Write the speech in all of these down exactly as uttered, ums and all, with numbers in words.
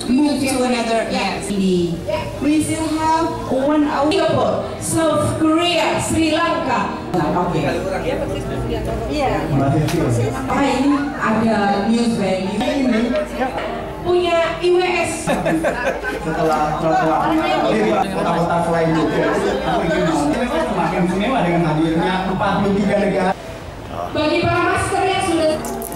move to another. Yes. We still have one hour. Singapore, South Korea, Sri Lanka. Oke. Iya. Ah, ini ada news value. Ini punya I W S. Setelah trotoar kota-kota selain juga, aku ingin semakin istimewa dengan hadirnya empat puluh tiga negara. Bagi para master yang sudah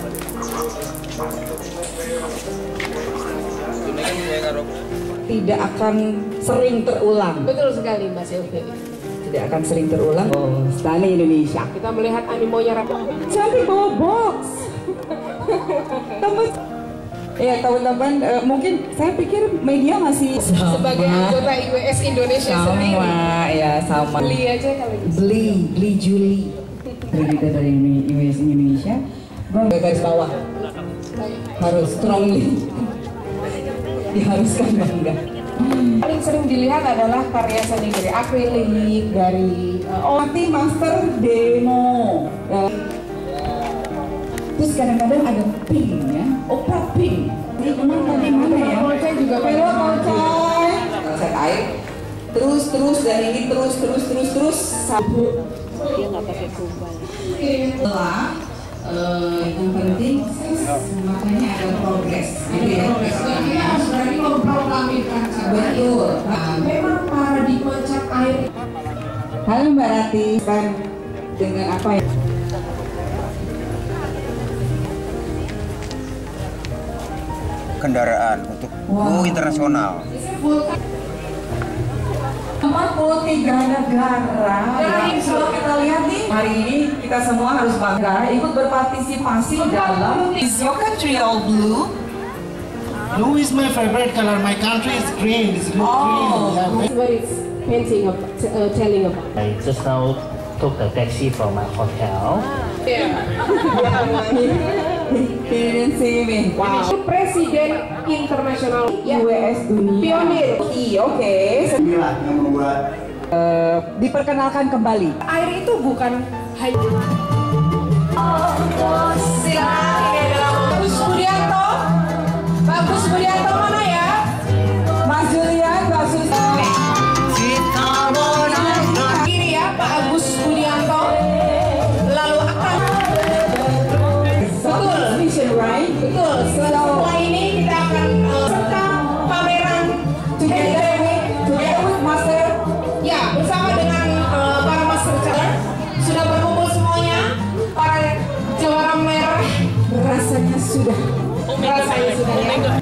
tidak akan sering terulang. Betul sekali Mbak Sylvie. Tidak akan sering terulang. Oh, Stani Indonesia. Kita melihat animonya Raka. Cantik bawa box. Teman. Ya teman-teman, uh, mungkin saya pikir media masih sama. Sebagai anggota I W S Indonesia sama, sendiri. ya sama. Beli aja kalau gitu. Beli, beli Juli. Kita dari I W S Indonesia. Gue garis bawah. Harus strongly. Diharuskan bangga. Paling sering dilihat adalah karya seni dari akrilik, dari uh, nanti master demo. Uh, terus kadang-kadang ada pink ya, opera pink. Ini kemana tadi mana ya? Saya juga Pero Kocai. Set air. Terus terus dari ini terus terus terus terus. Sabu. dia nggak pakai kubal. Setelah Uh, yang penting makanya ada progres. Jadi progres Ini harus berani memproklamirkan. betul. Nah, memang paradigma cat air. Halo Mbak Rati, kan dengan apa ya? Kendaraan untuk wow. internasional. empat puluh tiga negara. Jadi kalau kita lihat nih, hari ini kita semua harus bangga ikut berpartisipasi dalam Is your country all blue? Blue is my favorite color. My country is green. It's blue Oh. green. Yeah. What it's painting about, uh, telling about. I just now took a taxi from my hotel. Yeah. He didn't see me. Wow. Presiden internasional I W S dunia. Pionir. Iya, oke. Inilah yang membuat Uh, diperkenalkan kembali. Air itu bukan hanya. silakan ini adalah Bagus Budianto. Bagus Budianto mana ya? Mas Julian, Mbak Susi. Ini ya Pak Agus Budianto. Lalu akan betul, Vision, right? betul. Setelah ini kita akan uh, serta pameran Together with, together with Master. ya bersama dengan uh, para master caller sudah berkumpul semuanya para jawara merah Rasanya sudah. rasanya sudah ya.